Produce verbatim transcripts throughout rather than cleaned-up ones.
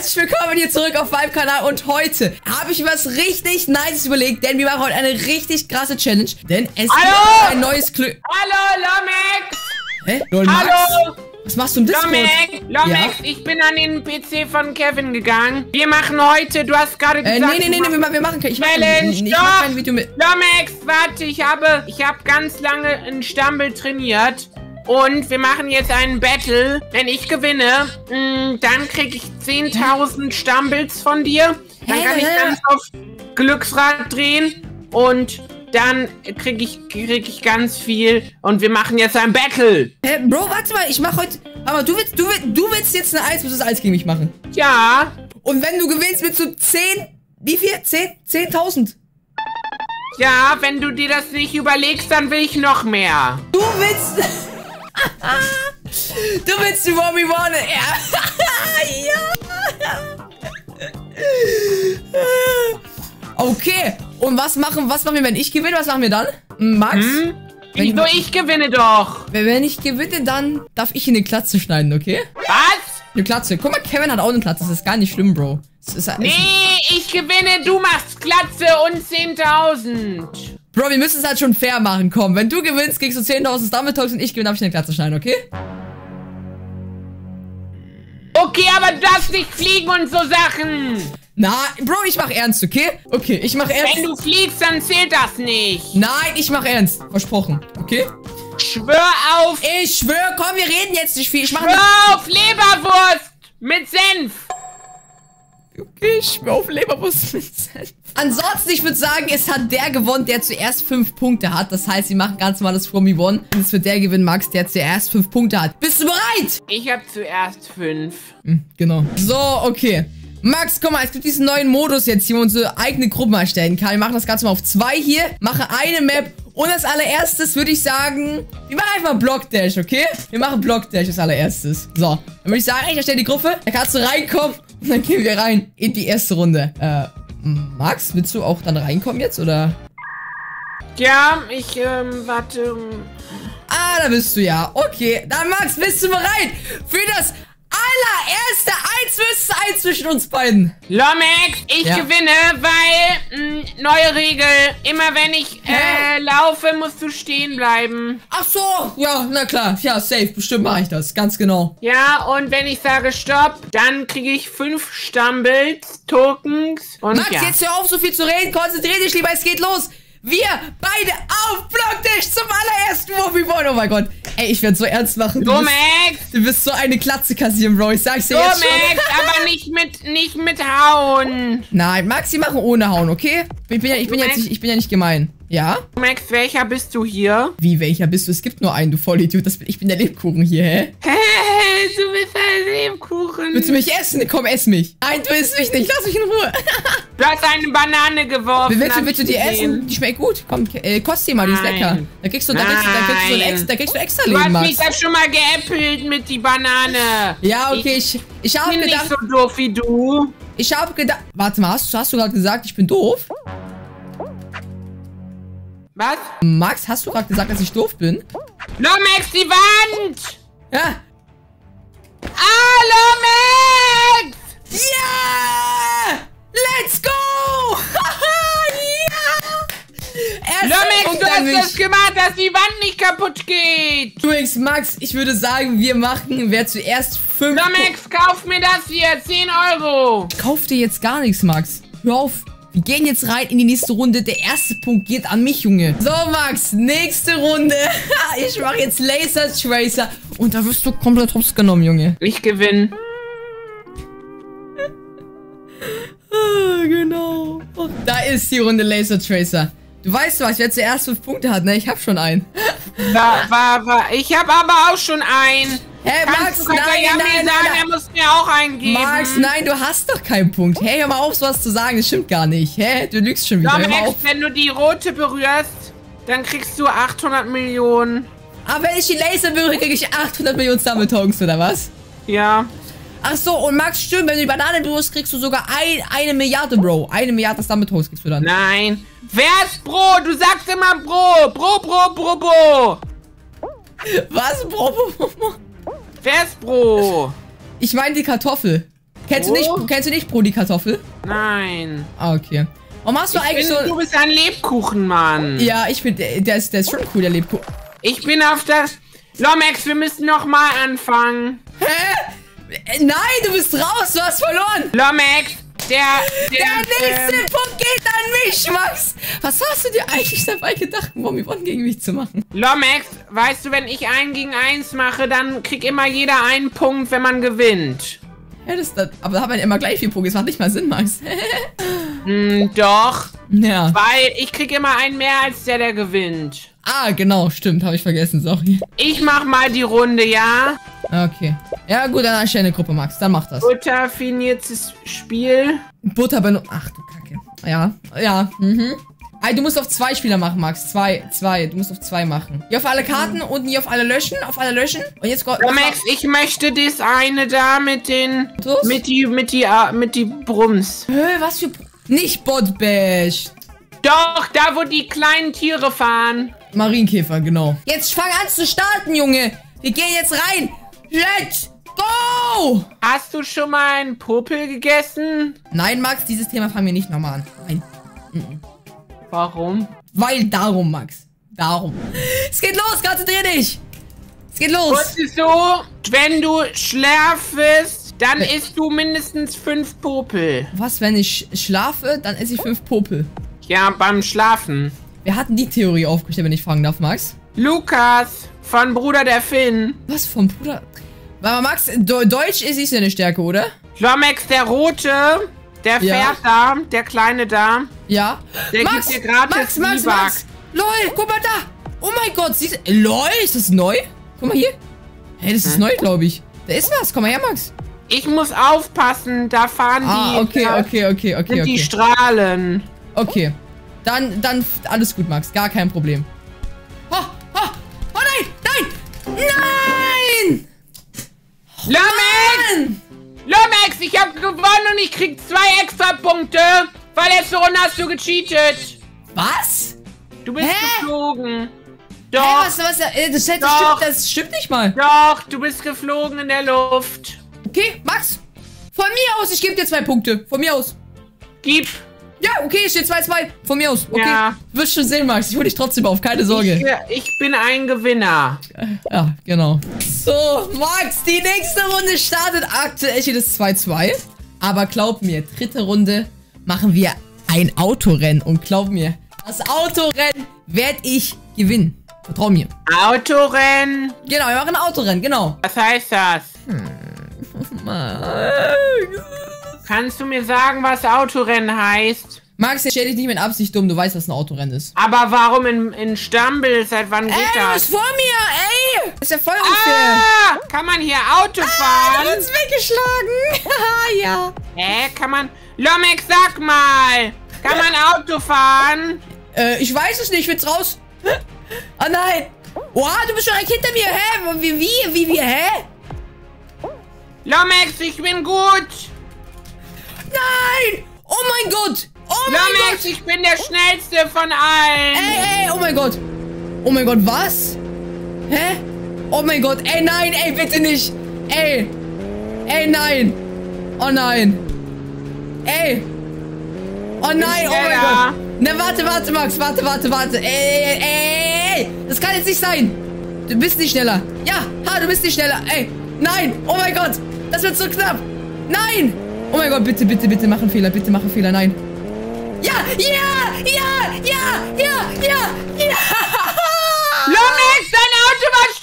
herzlich willkommen hier zurück auf meinem Kanal und heute habe ich mir was richtig Nices überlegt, denn wir machen heute eine richtig krasse Challenge, denn es Hallo! gibt ein neues Glück. Hallo, Lomex! Hä? Lol, Hallo! Max? Was machst du im Discord? Lomex, Lomex, Ja? ich bin an den P C von Kevin gegangen. Wir machen heute, du hast gerade Äh, gesagt... nee, nee, nee, nee, wir ma- wir machen kein, ich mache Challenge, ich mach kein Video mit. Lomex, warte, ich habe, ich habe ganz lange in Stumble trainiert. Und wir machen jetzt einen Battle. Wenn ich gewinne, mh, dann kriege ich zehntausend Stumbles von dir. Dann Hä? kann ich Hä? ganz auf Glücksrad drehen. Und dann kriege ich, krieg ich ganz viel. Und wir machen jetzt ein Battle. Hä, Bro, warte mal, ich mache heute... Aber du willst, du willst, du willst jetzt eine eins versus eins gegen mich machen. Ja. Und wenn du gewinnst, willst du zehn... Wie viel? zehn? zehntausend? Ja, wenn du dir das nicht überlegst, dann will ich noch mehr. Du willst... Du willst die One v One. Ja. Okay. Und was machen, was machen wir, wenn ich gewinne? Was machen wir dann? Max? Hm? Wenn Wieso, ich gewinne doch. Wenn ich gewinne, dann darf ich in eine Klatze schneiden, okay? Was? Eine Klatze. Guck mal, Kevin hat auch eine Klatze. Das ist gar nicht schlimm, Bro. Das ist, Nee, ich gewinne, du machst Glatze und zehntausend. Bro, wir müssen es halt schon fair machen. Komm, wenn du gewinnst, kriegst du zehntausend Stumble-Talks und ich gewinne, darf ich eine Klatze schneiden, okay? Okay, aber du darfst nicht fliegen und so Sachen. Na, Bro, ich mach ernst, okay? Okay, ich mach ernst. Wenn du fliegst, dann zählt das nicht. Nein, ich mach ernst. Versprochen, okay? Schwör auf. Ich schwör, komm, wir reden jetzt nicht viel. Ich mach Schwör auf Leberwurst mit Senf. Okay, ich schwör auf Leberwurst mit Senf. Ansonsten, ich würde sagen, es hat der gewonnen, der zuerst fünf Punkte hat. Das heißt, sie machen ganz normales From Me One. Und es wird der gewinnen, Max, der zuerst fünf Punkte hat. Bist du bereit? Ich hab zuerst fünf. Hm, genau. So, okay. Max, guck mal, es gibt diesen neuen Modus jetzt hier, wo man unsere eigene Gruppen erstellen kann. Wir machen das Ganze mal auf zwei hier, machen eine Map und als allererstes würde ich sagen, wir machen einfach Block Dash, okay? Wir machen Block Dash als allererstes. So, dann würde ich sagen, ich erstelle die Gruppe, da kannst du reinkommen und dann gehen wir rein in die erste Runde. Äh, Max, willst du auch dann reinkommen jetzt, oder? Ja, ich, ähm, warte. Ah, da bist du ja. Okay, dann Max, bist du bereit für das allererste eins versus eins zwischen uns beiden? Lomex, ich Ja. gewinne, weil, mh, neue Regel, immer wenn ich, Hä? äh, laufe, musst du stehen bleiben. Ach so, ja, na klar. Ja, safe, bestimmt mache ich das, ganz genau. Ja, und wenn ich sage Stopp, dann kriege ich fünf Stumbles, Tokens und Max, ja. jetzt hör auf, so viel zu reden. Konzentrier dich lieber, es geht los. Wir beide auf Block Dash zum allerersten Movie One. Oh mein Gott. Ey, ich werde so ernst machen. Du bist, Lomex, du bist so eine Klatze kassieren, Bro. Ich sag's dir jetzt Lomex, schon. aber nicht mit, nicht mit Hauen. Nein, Max, die machen ohne Hauen, okay? Ich bin ja, ich bin jetzt Max? nicht, ich bin ja nicht gemein. Ja? Lomex, welcher bist du hier? Wie, welcher bist du? Es gibt nur einen, du Vollidiot. Das bin, ich bin der Lebkuchen hier, hä? Hey, du bist ein Lebkuchen. Willst du mich essen? Komm, ess mich. Nein, du isst mich nicht. Lass mich in Ruhe. Du hast eine Banane geworfen. Willst du, hab willst du ich die gesehen. essen? Die schmeckt gut. Komm, äh, kost die mal, die ist Nein. lecker. Da kriegst du, da kriegst du, da kriegst du, so ein Nein. extra, da kriegst du extra Du Leben, hast Max. mich da schon mal geäppelt mit die Banane. Ja, okay, ich, ich habe bin gedacht, nicht so doof wie du. ich habe gedacht, warte mal, hast, hast du gerade gesagt, ich bin doof? Was? Max, hast du gerade gesagt, dass ich doof bin? Lomex, die Wand! Ja. Ah, Lomex! Ja! Let's go! ja! Erster Lomex, Punkt du an hast mich. das gemacht, dass die Wand nicht kaputt geht. Übrigens, Max, ich würde sagen, wir machen, wer zuerst fünf... Lomex, kauf mir das hier, zehn Euro. Kauf dir jetzt gar nichts, Max. Hör auf. Wir gehen jetzt rein in die nächste Runde. Der erste Punkt geht an mich, Junge. So, Max, nächste Runde. Ich mache jetzt Laser Tracer. Und da wirst du komplett hops genommen, Junge. Ich gewinne. Ah, genau. Da ist die Runde Laser Tracer. Du weißt was, wer zuerst fünf Punkte hat, ne? Ich hab schon einen. War, war, war. Ich habe aber auch schon einen. Hä, Kannst Max, du nein, Katayami nein, sagen, nein, er muss mir auch eingeben. Max, nein, du hast doch keinen Punkt. Hey, hör mal auf, sowas zu sagen. Das stimmt gar nicht. Hä? Du lügst schon wieder. Hör mal Lomex, auf. wenn du die rote berührst, dann kriegst du achthundert Millionen. Aber wenn ich die Laser berühre, kriege ich achthundert Millionen Stumble-Tokens, oder was? Ja. Ach so, und Max, stimmt, wenn du die Banane berührst, kriegst du sogar ein, eine Milliarde, Bro. Eine Milliarde Stumble-Tokens kriegst du dann. Nein. Wer ist Bro? Du sagst immer Bro. Bro, Bro, Bro, Bro. Was, Bro? Wer ist Bro? Ich meine die Kartoffel. Kennst du nicht, kennst du nicht Brody-Kartoffel? Nein. Ah, okay. Warum hast du ich eigentlich finde, so... du bist ein Lebkuchenmann. Ja, ich finde, der, der, ist, der ist schon cool, der Lebkuchen. Ich bin auf das... Lomax, wir müssen nochmal anfangen. Hä? Nein, du bist raus, du hast verloren. Lomax, der... Der, der nächste ähm, Punkt geht an mich, Max. Was hast du dir eigentlich dabei gedacht, um Yvonne gegen mich zu machen? Lomax, weißt du, wenn ich ein gegen eins mache, dann kriegt immer jeder einen Punkt, wenn man gewinnt. Ja, das, das, aber da haben wir immer gleich vier Punkte. Das macht nicht mal Sinn, Max. hm, doch. Ja. Weil ich krieg immer einen mehr als der, der gewinnt. Ah, genau, stimmt. Habe ich vergessen, sorry. Ich mach mal die Runde, ja? Okay. Ja, gut, dann erstelle eine Gruppe, Max. Dann mach das. Butterfiniertes Spiel. Butter benutzt. Ach, du Kacke. Ja, ja, mhm. Ey, du musst auf zwei Spieler machen, Max. Zwei, zwei. Du musst auf zwei machen. Hier auf alle Karten, unten hier auf alle löschen, auf alle löschen. Und jetzt... Max, ich möchte das eine da mit den... Was? Mit die, mit die, uh, mit die Brums. Hä, was für... Nicht Botbash. Doch, da wo die kleinen Tiere fahren. Marienkäfer, genau. Jetzt fang an zu starten, Junge. Wir gehen jetzt rein. Let's go! Hast du schon mal einen Popel gegessen? Nein, Max, dieses Thema fangen wir nicht nochmal an. Nein. Mhm. Warum? Weil darum, Max. Darum. Es geht los, konzentrier dich. Es geht los. Was ist so, wenn du schlafest, dann isst du mindestens fünf Popel. Was, wenn ich schlafe, dann esse ich fünf Popel. Ja, beim Schlafen. Wir hatten die Theorie aufgestellt, wenn ich fragen darf, Max. Lukas, von Bruder der Finn. Was, vom Bruder? Aber Max, De Deutsch ist nicht seine Stärke, oder? Lomax, der Rote, der Ja. fährt da, der Kleine da. Ja. Der Max, gibt dir gratis Max, Max, Zwieback. Max. Lol, guck mal da. Oh mein Gott, siehst du? Lol, ist das neu? Guck mal hier. Hey, das ist Hm? neu, glaube ich. Da ist was. Komm mal her, Max. Ich muss aufpassen, da fahren Ah, die... okay, da okay, okay, okay, sind die okay. Strahlen. Okay. Dann, dann, alles gut, Max. Gar kein Problem. Oh, oh, oh nein, nein, nein! Lomax! Mann! Lomax, ich habe gewonnen und ich krieg zwei extra Punkte, weil letzte Runde hast du gecheatet. Was? Du bist Hä? geflogen. Hey, Doch, was, was, äh, das, das, Doch. stimmt, das stimmt nicht mal. doch, du bist geflogen in der Luft. Okay, Max. Von mir aus, ich gebe dir zwei Punkte. Von mir aus. Gib. Ja, okay, es steht zwei zwei. Von mir aus. Okay. Ja. Wirst schon sehen, Max. Ich hole dich trotzdem auf. Keine Sorge. Ich, ich bin ein Gewinner. Ja, genau. So, Max, die nächste Runde startet. Aktuell steht es zwei zwei. Aber glaub mir, dritte Runde machen wir ein Autorennen. Und glaub mir, das Autorennen werde ich gewinnen. Vertrau mir. Autorennen. Genau, wir machen ein Autorennen, genau. Was heißt das? Kannst du mir sagen, was Autorennen heißt? Max, stell dich nicht mit Absicht dumm. Du weißt, was ein Autorennen ist. Aber warum in, in Stumble? Seit wann geht Ey, du das? bist vor mir, ey! Das ist ja voll unfair. Ah, kann man hier Auto Ah, fahren? du hast weggeschlagen. Haha, ja. Hä, kann man... Lomax, sag mal! Kann man Auto fahren? Äh, ich weiß es nicht. Ich will's raus. Oh nein. Oha, du bist schon direkt hinter mir. Hä? Wie, wie, wie, wie, hä? Lomax, ich bin gut! Nein! Oh mein Gott! Oh mein Lomax, Gott! ich bin der Schnellste von allen! Ey, ey, oh mein Gott! Oh mein Gott, was? Hä? Oh mein Gott, ey, nein, ey, bitte nicht! Ey! Ey, nein! Oh nein! Ey! Oh nein, oh mein schneller. Gott! Ne, warte, warte, Max, warte, warte, warte! Ey, ey, ey! Das kann jetzt nicht sein! Du bist nicht schneller! Ja! Ha, du bist nicht schneller! Ey! Nein! Oh mein Gott! Das wird so knapp! Nein! Oh mein Gott, bitte, bitte, bitte, mach einen Fehler, bitte, mach einen Fehler, nein! Ja! Ja! Ja! Ja! Ja! Ja! Ja! Lomax, dein Auto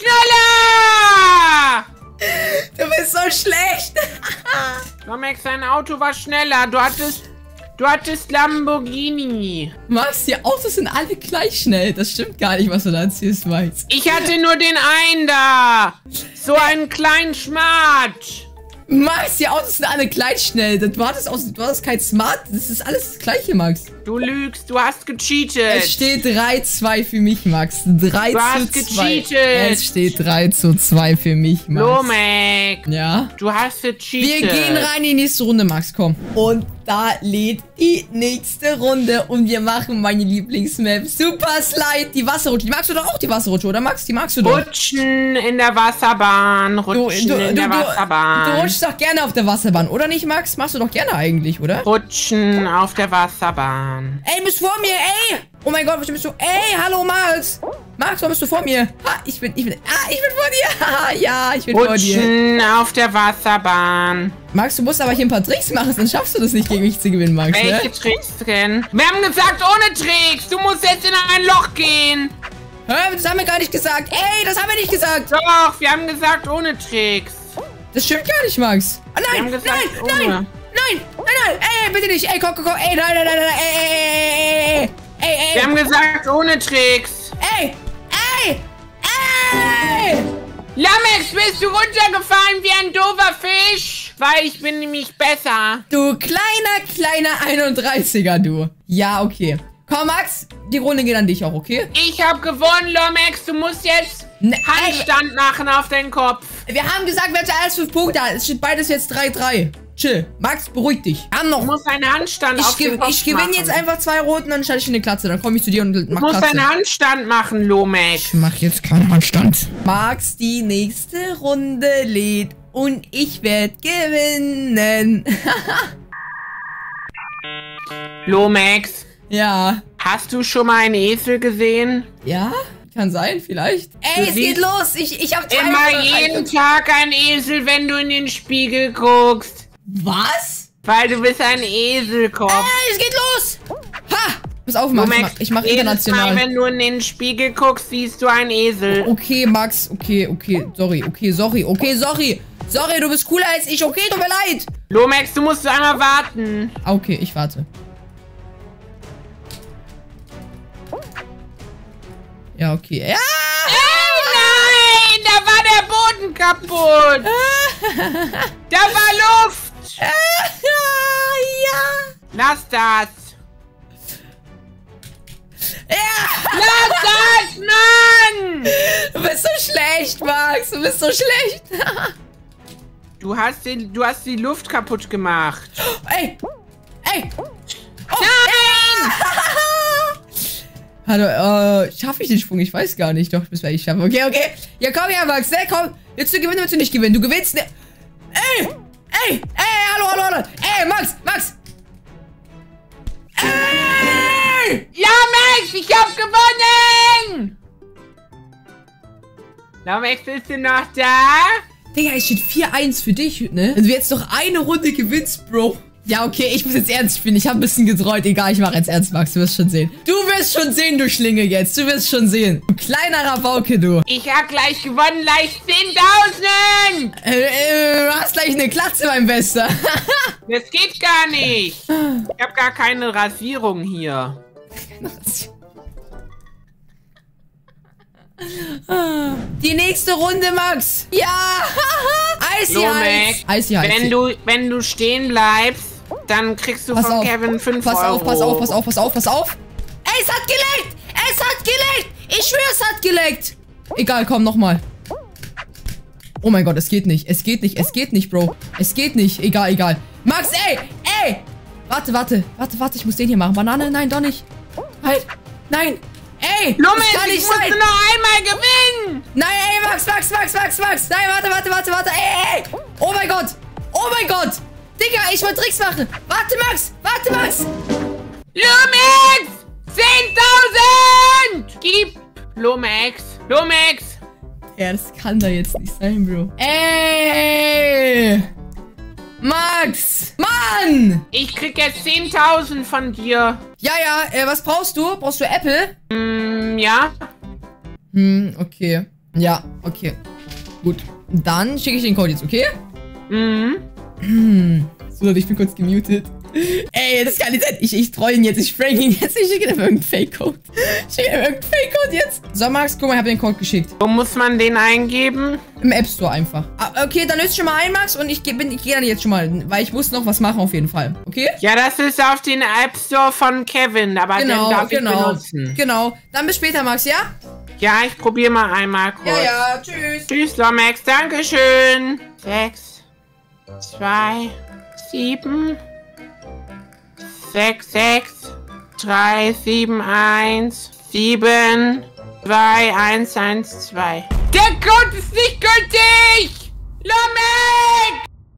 war schneller! Du bist so schlecht! Lomax, dein Auto war schneller. Du hattest... Du hattest Lamborghini. Max, die Autos sind alle gleich schnell. Das stimmt gar nicht, was du da erzählst, Max. Ich hatte nur den einen da. So einen kleinen Schmart. Max, die Autos sind alle gleich schnell. Du hattest, aus, du hattest kein Smart. Das ist alles das Gleiche, Max. Du lügst, du hast gecheatet. Es steht drei zwei für mich, Max. drei Du zu hast zwei. gecheatet. Es steht drei zu zwei für mich, Max. Lomax, Ja? du hast gecheatet. Wir gehen rein in die nächste Runde, Max, komm. Und da lädt die nächste Runde und wir machen meine Lieblingsmap. Super Slide, die Wasserrutsche. Die magst du doch auch, die Wasserrutsche, oder Max? Die magst du doch. Rutschen in der Wasserbahn. Rutschen Du, du, in du, der du, Wasserbahn. du rutschst doch gerne auf der Wasserbahn, oder nicht, Max? Machst du doch gerne eigentlich, oder? Rutschen auf der Wasserbahn. Ey, du bist vor mir, ey! Oh mein Gott, was bist du? Ey, hallo, Max! Max, warum bist du vor mir? Ha, ich bin, ich bin, ah, ich bin vor dir! Haha, ja, ich bin vor dir. Rutschen auf der Wasserbahn. Max, du musst aber hier ein paar Tricks machen, sonst schaffst du das nicht, gegen mich zu gewinnen, Max, Welche ne? Tricks drin? Wir haben gesagt, ohne Tricks. Du musst jetzt in ein Loch gehen. Hä, das haben wir gar nicht gesagt. Ey, das haben wir nicht gesagt. Doch, wir haben gesagt, ohne Tricks. Das stimmt gar nicht, Max. Ah, Wir nein, haben nein, gesagt, ohne. nein, nein, nein, nein, ey, bitte nicht. Ey, komm, komm, komm, ey, nein, nein, nein, nein, ey, ey, ey, ey, ey, Wir haben gesagt, ohne Tricks. ey, ey, ey. Lamex, bist du runtergefallen wie ein doofer Fisch? Weil ich bin nämlich besser. Du kleiner, kleiner einunddreißiger, du. Ja, okay. Komm, Max, die Runde geht an dich auch, okay? Ich hab gewonnen, Lomex. Du musst jetzt Ne, Handstand machen auf den Kopf. Wir haben gesagt, wer zuerst fünf Punkte hat. Es steht beides jetzt drei drei. Chill. Max, beruhig dich. Haben noch. Du musst einen Handstand Ich, auf den ge Kopf ich gewinne machen. jetzt einfach zwei Roten, dann schalte ich in eine Klatze. Dann komme ich zu dir und Du mach musst Klatze. einen Handstand machen, Lomex. Ich mach jetzt keinen Handstand. Max, die nächste Runde lädt und ich werde gewinnen. Lomex, Ja. hast du schon mal einen Esel gesehen? Ja? Kann sein, vielleicht. Ey, Du es geht siehst los. Ich, ich hab zwei Immer jeden Tag ein Esel, wenn du in den Spiegel guckst. Was? Weil du bist ein Eselkopf. Ey, es geht los. Ha! Pass auf, Max. Ich mach, ich mach jedes international. Mal, wenn du in den Spiegel guckst, siehst du einen Esel. Okay, Max. Okay, okay. Sorry, okay, sorry. Okay, sorry. Sorry, du bist cooler als ich. Okay, tut mir leid. Lomex, du musst einmal warten. Ah, okay, ich warte. Ja, okay. Ja! Ey, nein! Da war der Boden kaputt. Da war Luft. ja! Lass das. Ja! Lass das, Mann! Du bist so schlecht, Max. Du bist so schlecht. Du hast, den, du hast die Luft kaputt gemacht. Ey! Ey! Oh, Nein! Hallo, äh, schaffe ich den Sprung? Ich weiß gar nicht. Doch, bis ich schaffen. Okay, okay. Ja, komm her, Max. Ne, komm. Willst du gewinnen, willst du nicht gewinnen? Du gewinnst, ne? Ey! Ey! Ey, hallo, hallo, hallo. Ey, Max, Max! Ey! Lamex, ich hab gewonnen! Lamex, bist du noch da? Digga, es steht vier eins für dich, ne? Wenn du jetzt noch eine Runde gewinnst, Bro. Ja, okay, ich muss jetzt ernst spielen. Ich habe ein bisschen getreut. Egal, ich mache jetzt ernst, Max. Du wirst schon sehen. Du wirst schon sehen, du Schlinge jetzt. Du wirst schon sehen. Du kleiner Rabauke, du. Ich hab gleich gewonnen, gleich zehntausend! Äh, äh, du hast gleich eine Klatze, mein Bester. Das geht gar nicht. Ich hab gar keine Rasierung hier. Die nächste Runde, Max. Ja. Icy Lomex, Icy Icy. wenn du, wenn du stehen bleibst, dann kriegst du Pass von auf. Kevin fünf Pass Euro. auf, pass auf, pass auf, pass auf, pass auf. Ey, es hat geleckt. Es hat geleckt. Ich schwöre, es hat geleckt. Egal, komm, nochmal. Oh mein Gott, es geht nicht. Es geht nicht. Es geht nicht, Bro. Es geht nicht. Egal, egal. Max, ey. Ey. Warte, warte. Warte, warte. Ich muss den hier machen. Banane? Nein, doch nicht. Halt. Nein. Ey. Lomex, das kann ich nicht musste sein. noch einmal gewinnen! Nein, ey, Max, Max, Max, Max, Max. Nein, warte, warte, warte, warte. Ey, ey. Oh mein Gott. Oh mein Gott. Digga, ich wollte Tricks machen. Warte, Max. Warte, Max. Lomex! zehntausend! Gib! Lomex! Lomex! Ja, das kann da jetzt nicht sein, Bro. Ey! Max! Mann! Ich krieg jetzt zehntausend von dir. Ja, ja, äh, was brauchst du? Brauchst du Apple? Hm, ja. Hm, okay. Ja, okay. Gut. Dann schicke ich den Code jetzt, okay? Mhm. Hm. So, ich bin kurz gemutet. Ey, das kann nicht sein. Ich, ich treue ihn jetzt. Ich prank ihn jetzt. Ich schicke ihm irgendeinen Fake-Code. Ich schicke ihm irgendeinen Fake-Code jetzt. So, Max, guck mal, ich habe den Code geschickt. Wo muss man den eingeben? Im App Store einfach. Ah, okay, dann löst schon mal ein, Max. Und ich, geh- bin, ich gehe dann jetzt schon mal. Weil ich muss noch was machen auf jeden Fall. Okay? Ja, das ist auf den App Store von Kevin, aber Genau, den darf ich genau. benutzen. Genau. Dann bis später, Max, ja? Ja, ich probiere mal einmal kurz. Ja, ja. Tschüss. Tschüss, Lomex. Dankeschön. Sechs, zwei, sieben, sechs, sechs, drei, sieben, eins, sieben, zwei, eins, eins, zwei. Der Code ist nicht gültig! Lamek!